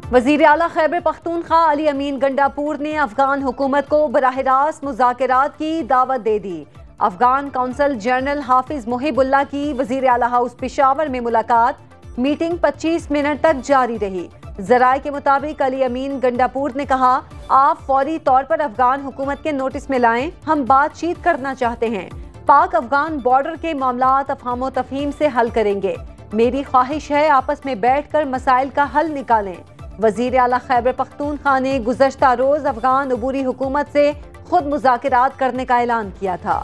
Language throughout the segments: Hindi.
वज़ीर आला खैबर पख्तूनख्वा अली अमीन गंडापुर ने अफगान हुकूमत को बराह रास्त मुज़ाकरात की दावत दे दी। अफगान कौंसल जनरल हाफिज मुहिबुल्लाह की वज़ीर आला हाउस पेशावर में मुलाकात, मीटिंग 25 मिनट तक जारी रही। ज़राए के मुताबिक अली अमीन गंडापुर ने कहा, आप फौरी तौर पर अफगान हुकूमत के नोटिस में लाएं, हम बातचीत करना चाहते हैं। पाक अफगान बॉर्डर के मामलात अफहाम तफहीम से हल करेंगे। मेरी ख्वाहिश है आपस में बैठ कर मसाइल का हल निकालें। वज़ीर आला खैबर पख्तूनख्वा ने गुज़श्ता रोज अफगान अबूरी हुकूमत से खुद मुज़ाकरात करने का ऐलान किया था।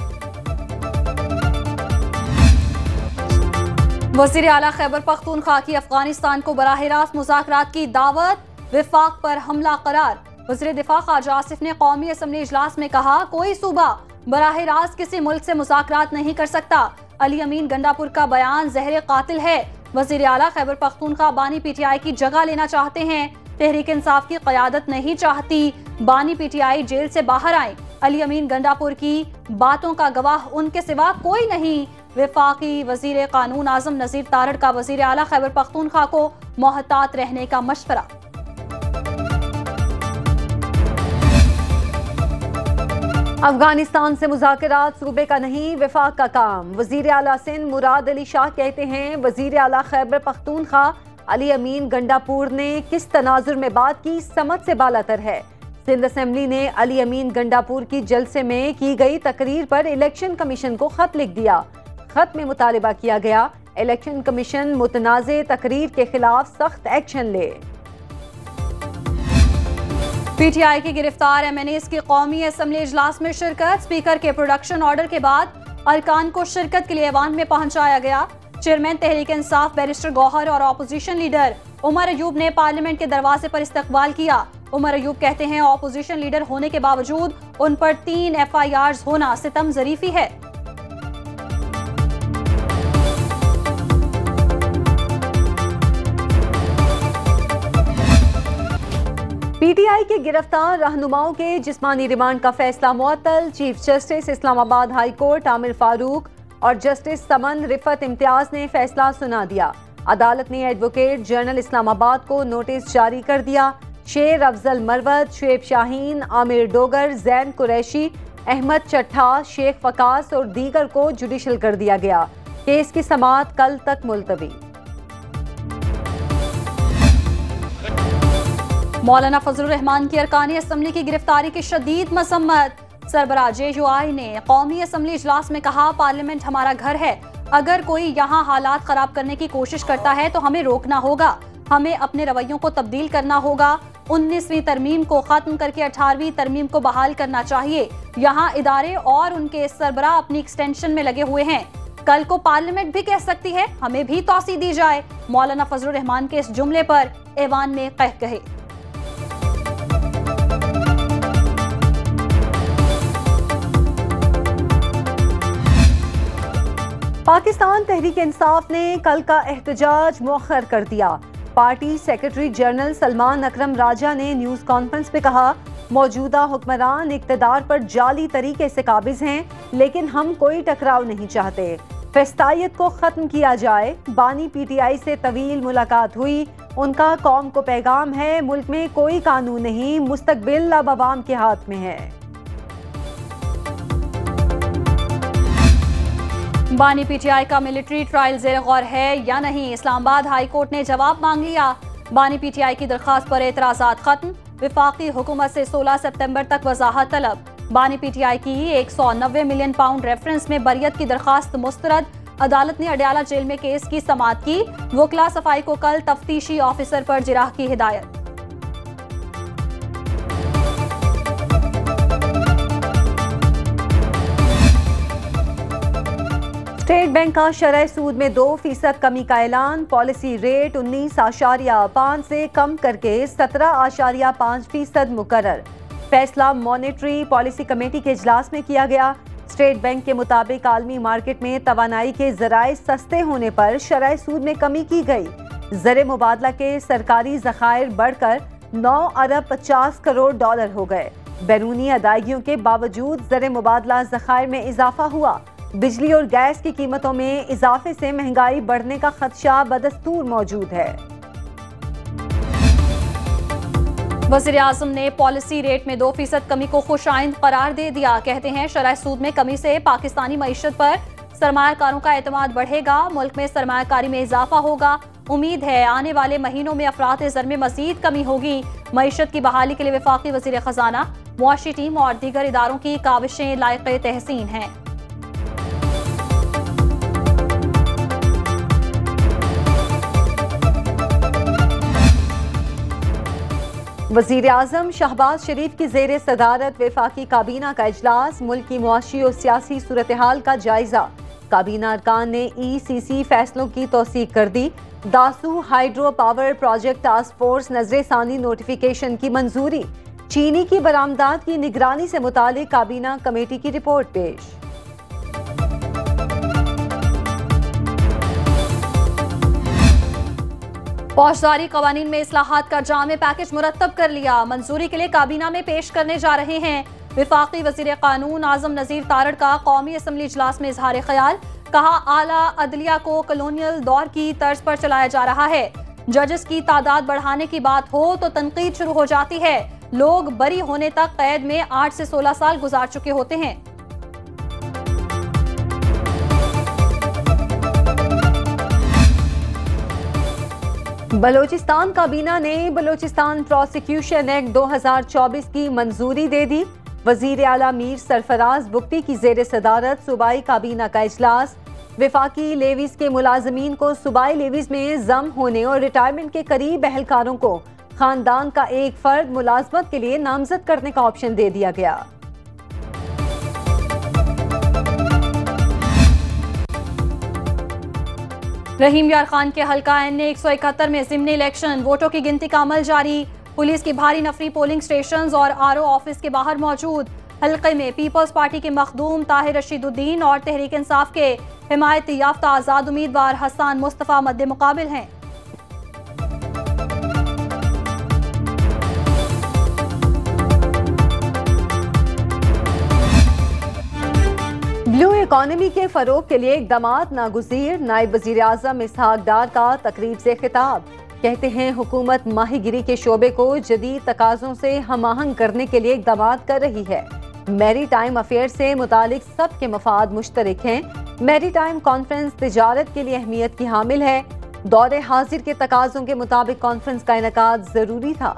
वज़ीर आला खैबर पख्तूनख्वा की अफगानिस्तान को बराह रास्त मुज़ाकरात की दावत, विफाक पर हमला करार। वज़ीर दिफा ख्वाजा आसिफ ने कौमी असम्बली इजलास में कहा, कोई सूबा बराह रास्त किसी मुल्क से मुज़ाकरात नहीं कर सकता। अली अमीन गंडापुर का बयान ज़हर कातिल है। वज़ीर आला खैबर पख्तूनख्वा बानी पीटीआई की जगह लेना चाहते हैं। तहरीक इंसाफ की क़यादत नहीं चाहती। बानी पीटीआई जेल से बाहर आए। अली अमीन गंडापुर की बातों का गवाह उनके सिवा कोई नहीं। वफाकी वज़ीर कानून आज़म नज़ीर तारड़ का वज़ीर आला खैबर पख्तूनख्वा को मोहतात रहने का मशवरा। अफगानिस्तान से मुज़ाकरात सूबे का नहीं, विफाक का काम। वज़ीर आला सिंध मुराद अली शाह कहते हैं, वज़ीर आला खैबर पख्तूनख्वा अली अमीन गंडापुर ने किस तनाजुर में बात की, समझ से बालातर है। सिंध असेंबली ने अली अमीन गंडापुर की जलसे में की गई तकरीर पर इलेक्शन कमीशन को खत लिख दिया। खत में मुतालिबा किया गया, इलेक्शन कमीशन मुतनाज़े तकरीर के खिलाफ सख्त एक्शन ले। पीटीआई की गिरफ्तार एमएनएस की कौमी असम्बली इजलास में शिरकत। स्पीकर के प्रोडक्शन ऑर्डर के बाद अरकान को शिरकत के लिए ऐवान में पहुंचाया गया। चेयरमैन तहरीक इंसाफ बैरिस्टर गौहर और ऑपोजिशन लीडर उमर अयूब ने पार्लियामेंट के दरवाजे पर इस्तकबाल किया। उमर अयूब कहते हैं, ऑपोजिशन लीडर होने के बावजूद उन पर 3 FIRs होना सितम ज़रीफी है। पीटीआई के गिरफ्तार रहनुमाओं के जिस्मानी रिमांड का फैसला मुअत्तल। Chief justice Islamabad high court Aamir Farooq और जस्टिस समन रिफत इम्तियाज ने फैसला सुना दिया। अदालत ने एडवोकेट जनरल इस्लामाबाद को नोटिस जारी कर दिया। शेर अफजल मरवत, शुएब शाहीन, आमिर डोगर, जैन कुरैशी, अहमद चट्ठा, शेख फकास और दीगर को जुडिशल कर दिया गया। केस की समाअत कल तक मुलतवी। मौलाना फजलुर रहमान की अरकानी असम्बली की गिरफ्तारी की शदीद मसम्मत। सरबराह JUI ने कौमी असम्बली इजलास में कहा, पार्लियामेंट हमारा घर है। अगर कोई यहाँ हालात खराब करने की कोशिश करता है तो हमें रोकना होगा, हमें अपने रवैयों को तब्दील करना होगा। 19वीं तरमीम को खत्म करके 18वीं तरमीम को बहाल करना चाहिए। यहाँ इदारे और उनके सरबराह अपनी एक्सटेंशन में लगे हुए हैं। कल को पार्लियामेंट भी कह सकती है, हमें भी तौसी दी जाए। मौलाना फजलुर रहमान के इस जुमले पर ऐवान में कहे। पाकिस्तान तहरीक इंसाफ ने कल का एहतजाज मुअख्खर कर दिया। Party secretary general Salman Akram Raja ने न्यूज़ कॉन्फ्रेंस में कहा, मौजूदा हुक्मरान इक़्तिदार पर जाली तरीके से काबिज हैं, लेकिन हम कोई टकराव नहीं चाहते। फैस्तायत को ख़त्म किया जाए। बानी पीटीआई से तवील मुलाकात हुई। उनका कौम को पैगाम है, मुल्क में कोई कानून नहीं, मुस्तकबिल अब अवाम के हाथ में है। बानी पीटीआई का मिलिट्री ट्रायल ज़ेर गौर है या नहीं, इस्लामाबाद हाई कोर्ट ने जवाब मांग लिया। बानी पीटीआई की दरखास्त पर एतराज़ात खत्म। विफाकी हुकूमत से 16 सितंबर तक वजाहत तलब। बानी पीटीआई की 190 मिलियन पाउंड रेफरेंस में बरियत की दरखास्त मुस्तरद। अदालत ने अडयाला जेल में केस की समाअत की। वकला सफाई को कल तफ्तीशी ऑफिसर पर जिराह की हिदायत। स्टेट बैंक का शरह सूद में 2% कमी का ऐलान। पॉलिसी रेट 19.5 से कम करके 17.5% मुकर्रर। फैसला मॉनेटरी पॉलिसी कमेटी के इजलास में किया गया। स्टेट बैंक के मुताबिक आलमी मार्केट में तवानाई के जराए सस्ते होने पर शरह सूद में कमी की गई। ज़र मुबादला के सरकारी ज़खायर बढ़कर 9 अरब 50 करोड़ डॉलर हो गए। बैरूनी अदायगियों के बावजूद ज़र मुबादला ज़खायर में इजाफा हुआ। बिजली और गैस की कीमतों में इजाफे से महंगाई बढ़ने का खदशा बदस्तूर मौजूद है। वज़ीर आज़म ने पॉलिसी रेट में 2% कमी को खुशाइंद करार दे दिया। कहते हैं शरह सूद में कमी से पाकिस्तानी मईशत पर सरमायाकारों का एतमाद बढ़ेगा, मुल्क में सरमायाकारी में इजाफा होगा। उम्मीद है आने वाले महीनों में अफरात ज़र में मजीद कमी होगी। मईशत की बहाली के लिए वफाकी वज़ीर खजाना, मुआशी टीम और दीगर इदारों की काविशें लायक़ तहसीन हैं। वज़ीर आज़म शहबाज शरीफ की ज़ेर सदारत वफाकी काबीना का इजलास, मुल्क की मुआशी और सियासी सूरत हाल का जायजा। काबीना अरकान ने ECC फैसलों की तौसीक कर दी। Dasu hydro power project task force नजर सानी नोटिफिकेशन की मंजूरी। चीनी की बरामदात की निगरानी से मुतालिक काबीना कमेटी की रिपोर्ट पेश। फौजदारी कवानीन में इस्लाहात का जामे पैकेज मुरतब कर लिया, मंजूरी के लिए काबीना में पेश करने जा रहे हैं। विफाकी वजीर कानून आजम नजीर तारड़ का कौमी असम्बली इजलास में इजहार ख्याल, कहा आला अदलिया को कॉलोनियल दौर की तर्ज पर चलाया जा रहा है। जजेस की तादाद बढ़ाने की बात हो तो तनकीद शुरू हो जाती है। लोग बरी होने तक कैद में 8 से 16 साल गुजार चुके होते हैं। बलोचिस्तान काबीना ने बलोचिस्तान प्रोसिक्यूशन एक्ट 2024 की मंजूरी दे दी। वजीर आला मीर सरफराज बुगटी की जेर सदारत सूबाई काबीना का इजलास। विफाकी लेवीज के मुलाजमीन को सूबाई लेवीज में जम होने और रिटायरमेंट के करीब एहलकारों को खानदान का एक फर्द मुलाजमत के लिए नामजद करने का ऑप्शन दे दिया गया। रहीम यार खान के हल्का NA 171 में ज़िम्नी इलेक्शन, वोटों की गिनती का अमल जारी। पुलिस की भारी नफरी पोलिंग स्टेशंस और RO ऑफिस के बाहर मौजूद। हल्के में पीपल्स पार्टी के मखदूम ताहिर रशीदुद्दीन और तहरीक इंसाफ के हिमायत याफ्ता आजाद उम्मीदवार हसन मुस्तफा मद्दे मुकाबिल हैं। ब्लू इकॉनमी के फरोग के लिए इकदामात नागुज़ीर। नायब वज़ीर आज़म इसहाक डार का तकरीब से खिताब, कहते हैं हुकूमत माहीगिरी के शोबे को जदीद तकाज़ों से हमाहंग करने के लिए इकदामात कर रही है। मैरी टाइम अफेयर से मुतालिक सब के मफाद मुश्तरक हैं। मैरी टाइम कॉन्फ्रेंस तिजारत के लिए अहमियत की हामिल है। दौरे हाजिर के तकाज़ों के मुताबिक कॉन्फ्रेंस का इनेकाद जरूरी था।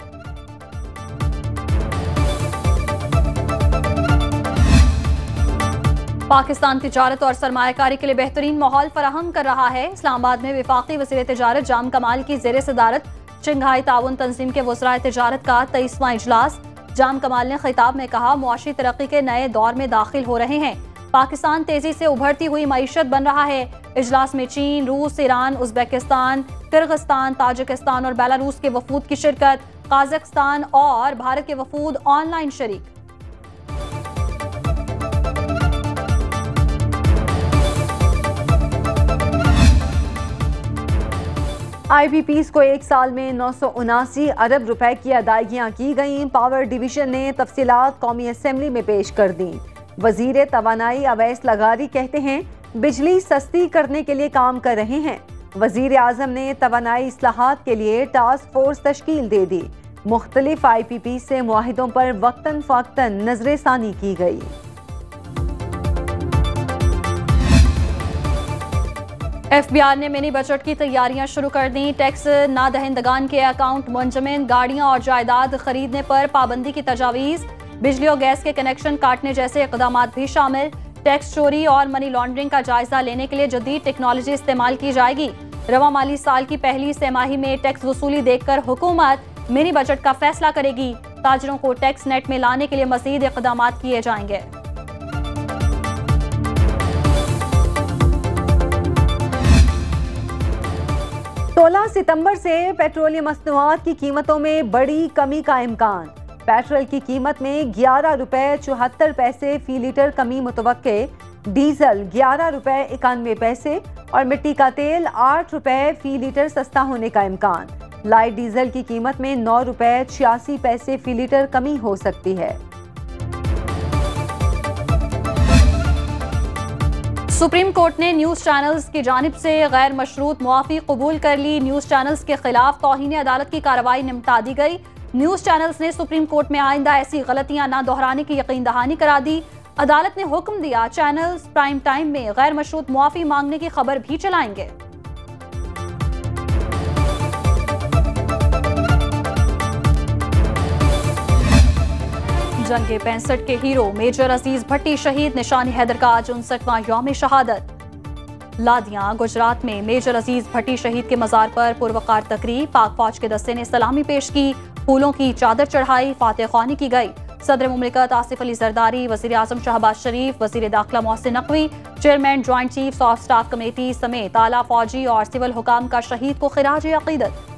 पाकिस्तान तिजारत और सरमायाकारी के लिए बेहतरीन माहौल फराहम कर रहा है। इस्लामाबाद में विफाकी वज़ीर तिजारत जाम कमाल की ज़ेर सदारत शंघाई ताउन तंजीम के वज़राए तिजारत का 23वां इजलास। जाम कमाल ने खिताब में कहा, मुआशी तरक्की के नए दौर में दाखिल हो रहे हैं। पाकिस्तान तेजी से उभरती हुई मईशत बन रहा है। इजलास में चीन, रूस, ईरान, उज़्बेकिस्तान, किर्गिस्तान, ताजिकिस्तान और बेलारूस के वफूद की शिरकत। काज़ाख्स्तान और भारत के वफूद ऑनलाइन शरीक। IPPs को एक साल में 979 अरब रुपए की अदायगियां की गईं। पावर डिवीजन ने तफसीलात कौमी असेंबली में पेश कर दी। वजीर तवानाई अवैस लगारी कहते हैं बिजली सस्ती करने के लिए काम कर रहे हैं। वजीर आजम ने तवानाई इस्लाहात के लिए टास्क फोर्स तश्कील दे दी। मुख्तलिफ IPP से मुआहिदों पर वक्तन फ़वक्तन नजरसानी की गई। FBI ने मिनी बजट की तैयारियां शुरू कर दी। टैक्स ना दहिंदगान के अकाउंट मुंजमन, गाड़ियां और जायदाद खरीदने पर पाबंदी की तजावीज़। बिजली और गैस के कनेक्शन काटने जैसे इक़दाम भी शामिल। टैक्स चोरी और मनी लॉन्ड्रिंग का जायजा लेने के लिए जदीद टेक्नोलॉजी इस्तेमाल की जाएगी। रवा माली साल की पहली तिमाही में टैक्स वसूली देखकर हुकूमत मिनी बजट का फैसला करेगी। ताजरों को टैक्स नेट में लाने के लिए मजीद इक़दाम किए जाएंगे। 16 सितंबर से पेट्रोलियम मसनूआत की कीमतों में बड़ी कमी का इम्कान। पेट्रोल की कीमत में 11 रुपए 74 पैसे फी लीटर कमी मुतवक्के। डीजल 11 रुपए 91 पैसे और मिट्टी का तेल 8 रुपए फी लीटर सस्ता होने का इम्कान। लाइट डीजल की कीमत में 9 रुपए 86 पैसे फी लीटर कमी हो सकती है। सुप्रीम कोर्ट ने न्यूज चैनल्स की जानिब से गैर मशरूत मुआफी कबूल कर ली। न्यूज चैनल्स के खिलाफ तौहीन अदालत की कार्रवाई निपटा दी गई। न्यूज चैनल्स ने सुप्रीम कोर्ट में आइंदा ऐसी गलतियां न दोहराने की यकीन दहानी करा दी। अदालत ने हुक्म दिया चैनल्स प्राइम टाइम में गैर मशरूत मुआफी मांगने की खबर भी चलाएंगे। जंग 65 के हीरो मेजर अजीज भट्टी शहीद, निशानी हैदर का आज 59वां यौम शहादत। लादियां गुजरात में मेजर अजीज भट्टी शहीद के मजार पर पुरवकार तकरीब, पाक फौज के दस्ते ने सलामी पेश की, फूलों की चादर चढ़ाई, फातह ख्वानी की गई। सदर मुमलिकत आसिफ अली जरदारी, वजीर आजम शहबाज शरीफ, वजीर दाखिला Mohsin Naqvi, chairman joint chiefs of staff committee समेत आला फौजी और सिविल हुकाम का शहीद को खिराज अकीदत।